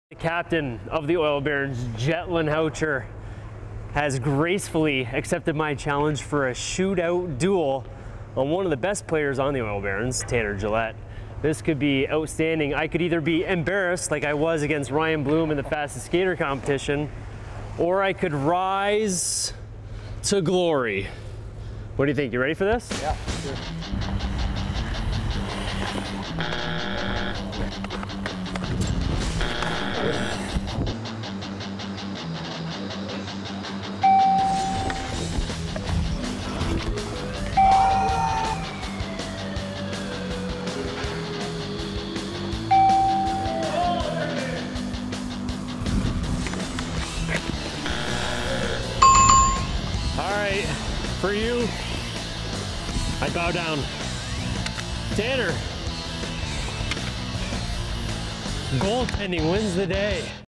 The captain of the Oil Barons, Jetlan Houcher, has gracefully accepted my challenge for a shootout duel on one of the best players on the Oil Barons, Tanner Jaillet. This could be outstanding. I could either be embarrassed like I was against Ryan Bloom in the fastest skater competition, or I could rise to glory. What do you think? You ready for this? Yeah, sure. All right, for you, I bow down. Tanner, goaltending wins the day.